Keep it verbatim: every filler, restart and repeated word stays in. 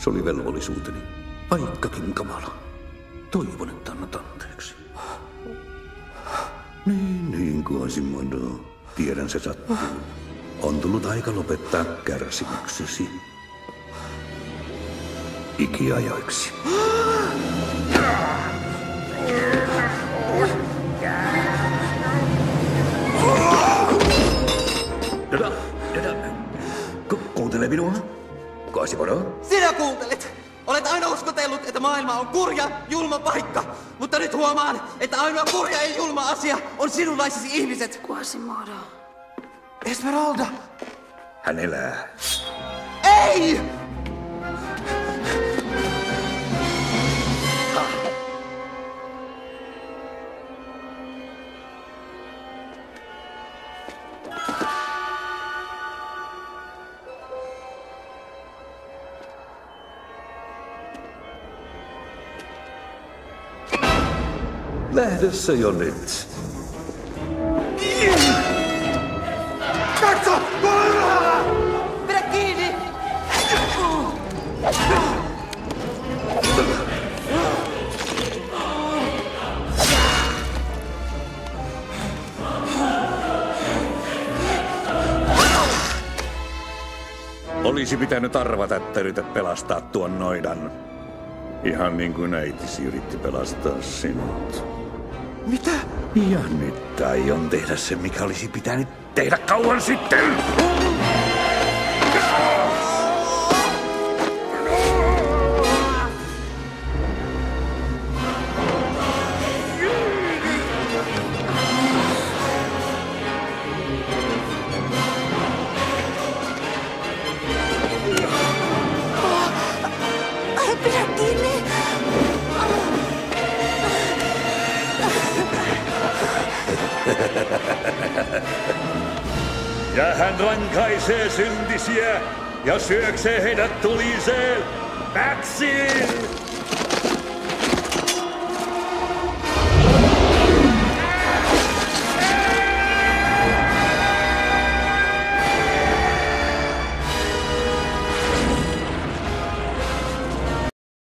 Se oli velvollisuuteni, vaikkakin kamala. Toivon, että annat anteeksi. Niin, niin, Quasimodo. Tiedän, se sattuu. On tullut aika lopettaa kärsimyksesi. Ikiajoiksi. Dada, Dada, ku- kuuntele minua. Quasimodo. Sinä kuuntelet! Olet aina uskotellut, että maailma on kurja, julma paikka. Mutta nyt huomaan, että ainoa kurja ja julma asia on sinunlaisesi ihmiset. Quasimodo. Esmeralda! Hän elää. Ei! Lähde se jo nyt. Katso! Koira! Pidä kiinni! Olisi pitänyt arvata, että yrität pelastaa tuon noidan. Ihan niin kuin äitisi yritti pelastaa sinut. Mitä? Ja nyt aion tehdä se, mikä olisi pitänyt tehdä kauan sitten. Pidä kiinni! Ja hän rankaisee syntisiä ja syöksee heidät tuliseen. Väksin!